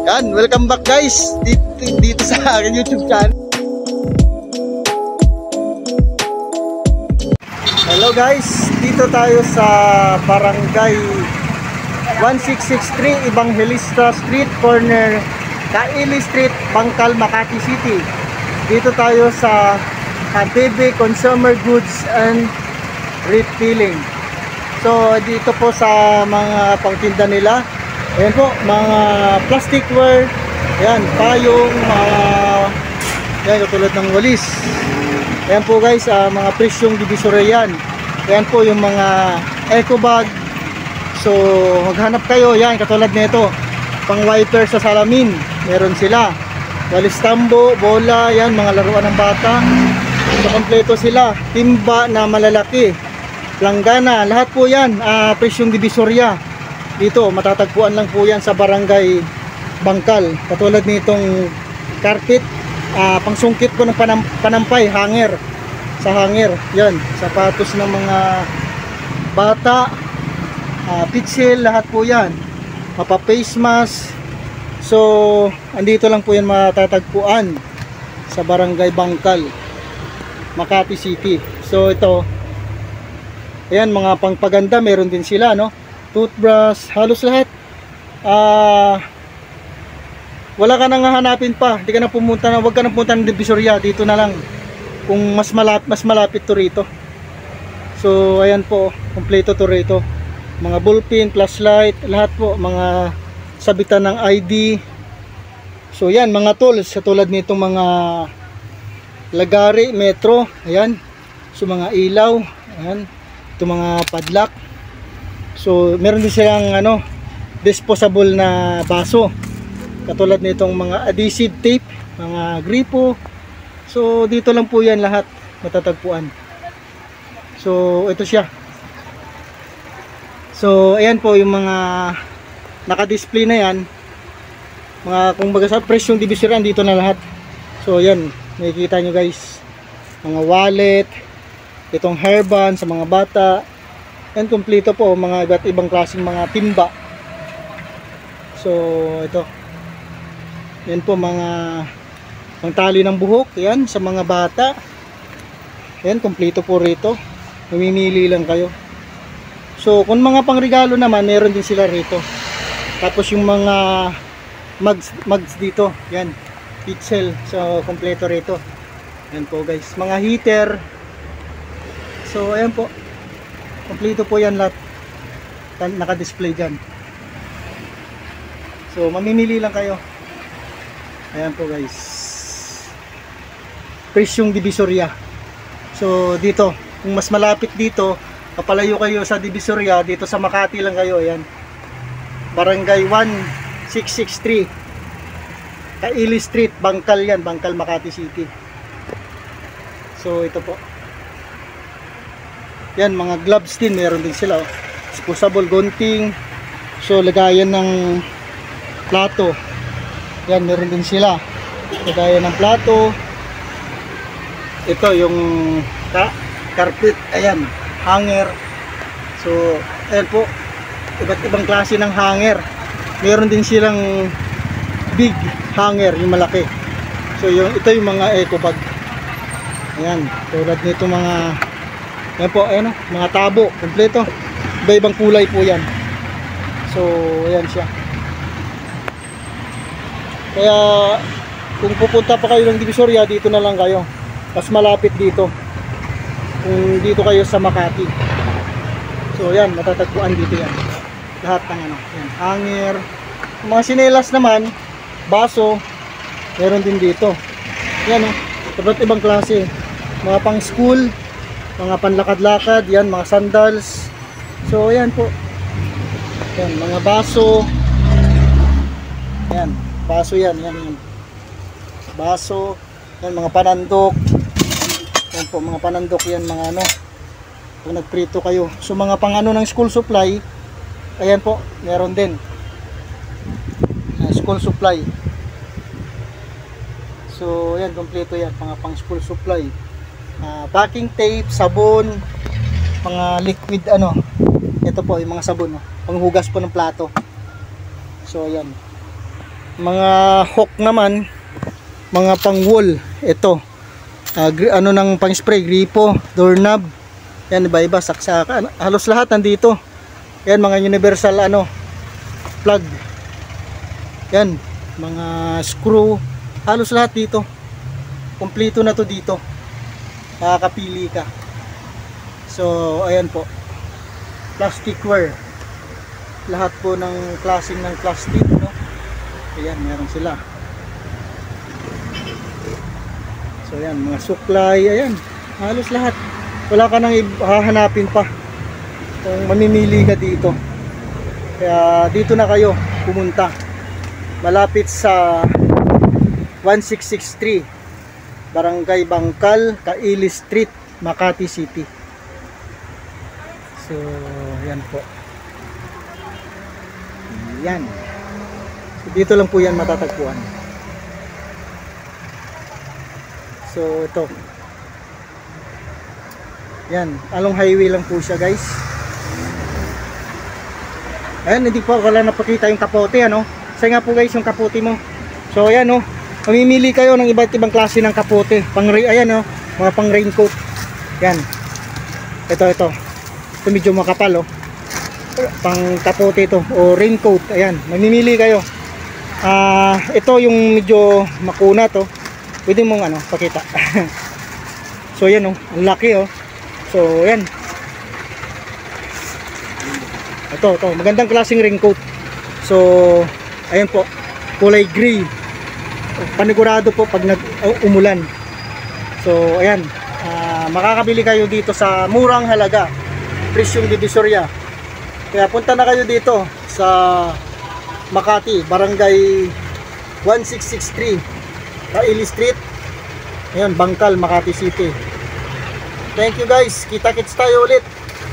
Yan, welcome back guys dito sa aking YouTube channel. Hello guys, dito tayo sa Barangay 1663 Evangelista Street, corner Kaili Street, Bangkal, Makati City. Dito tayo sa Habibi Consumer Goods and Retailing. So dito po sa mga pangtinda nila, ayan po, mga plasticware, ayan, payong, mga ayan, katulad ng walis. Ayan po guys, mga presyong divisory yan. Ayan po yung mga eco bag. So maghanap kayo, yan, katulad nito, pang wiper sa salamin, meron sila. Walis tambo, bola, yan, mga laruan ng bata. So kompleto sila, timba na malalaki, planggana, lahat po yan, presyong divisorya. Dito matatagpuan lang po yan sa Barangay Bangkal. Katulad nitong carpet, pangsungkit ko ng panampay, hanger, sa hanger, yan, sapatos ng mga bata, pitsil, lahat po yan, mapa face mask. So andito lang po yan matatagpuan sa Barangay Bangkal, Makati City. So ito, ayan, mga pangpaganda, meron din sila, no? Toothbrush, halos lahat. Wala ka nang hahanapin pa, hindi ka na pumunta na, wag ka na pumunta ng Divisoria, dito na lang kung mas malapit to rito. So ayan po, kompleto to rito, mga ballpen, flashlight, lahat po, mga sabitan ng ID. So yan, mga tools katulad nitong mga lagari, metro, ayan. So mga ilaw, ayan, itong mga padlock. So meron din silang disposable na baso, katulad nitong mga adhesive tape, mga gripo. So dito lang po yan lahat matatagpuan. So ito siya. So ayan po yung mga naka-display na yan, mga kung baga sa presyong divisory, dito na lahat. So yan, makikita nyo guys, mga wallet, itong hairband sa mga bata, and kompleto po, mga iba't ibang klaseng mga timba. So ito, yan po, mga pangtali ng buhok, yan, sa mga bata. Yan, kompleto po rito, mamimili lang kayo. So kung mga pangregalo naman, meron din sila rito. Tapos yung mga mugs dito, yan, pitzel, so kompleto rito. Yan po guys, mga heater. So ayan po, kompleto po yan lahat, naka-display dyan. So mamimili lang kayo. Ayan po guys, presyong divisoria. So dito, kung mas malapit dito, kapalayo kayo sa Divisoria, dito sa Makati lang kayo. Ayan, Barangay 1663 Kaili Street, Bangkal yan, Bangkal, Makati City. So ito po, yan, mga gloves din, meron din sila, oh. Disposable gunting, so lagayan ng plato, yan, meron din sila, lagayan ng plato. Ito yung carpet, ayan, hanger. So ayan po, iba't ibang klase ng hanger. Meron din silang big hanger, yung malaki. So ito yung mga eco bag, ayan, tulad nito mga, ayan po, ayan, mga tabo, kompleto, iba-ibang kulay po yan. So ayan siya. Kaya kung pupunta pa kayo ng Divisoria, dito na lang kayo, mas malapit dito kung dito kayo sa Makati. So yan, matatagpuan dito yan, lahat ng yan, hanger. Mga sinelas naman, baso, meron din dito. Yan, iba't ibang klase, mga pang school, mga panlakad-lakad, yan, mga sandals. So yan po, yan, mga baso, yan, baso yan, yan, baso, yan, mga panandok. Yan po, mga panandok yan, mga kung nagprito kayo. So mga pang ng school supply, ayan po, meron din, school supply. So yan, kompleto yan, mga pang school supply, packing tape, sabon, mga liquid, ito po yung mga sabon, panghugas po ng plato. So ayan, Mga hook naman, mga pang wool. Ito, ano ng pang spray, gripo, doorknob. Yan, iba-iba, saksakan. Halos lahat nandito. Yan, mga universal ano, plug. Yan, mga screw. Halos lahat dito. Kompleto na to dito. Makakapili ka. So, ayan po. Plasticware. Lahat po ng klaseng ng plastic, no? Ayan, meron sila. So, ayan, mga suklay. Ayan, halos lahat. Wala ka nang hahanapin pa kung mamimili ka dito. Kaya dito na kayo pumunta. Malapit sa 1663 Barangay Bangkal, Kaili Street, Makati City. So, yan po. Yan. So, dito lang po yan matatagpuan. So, ito. Yan, along highway lang po siya, guys. Ayan, hindi po wala napakita yung kapote, ano. Kasi nga po, guys, yung kapote mo. So, ayan, oh. Mamimili kayo ng iba't ibang klase ng kapote. Ayan, oh, mga pang raincoat. Yan. Ito. Ito medyo makapal, oh. Pang kapote ito, o raincoat. Ayan, mamimili kayo. Ito yung medyo makuna to. Pwede mong ano, pakita. So, yan, oh. Ang laki, oh. So, yan. Ito, magandang klaseng raincoat. So, ayan po, kulay gray. Panigurado po pag umulan. So, ayan. Makakabili kayo dito sa murang halaga. Presyong Divisoria. Kaya punta na kayo dito sa Makati, Barangay 1663 Kaili Street. Ayan, Bangkal, Makati City. Thank you, guys. Kita-kits tayo ulit.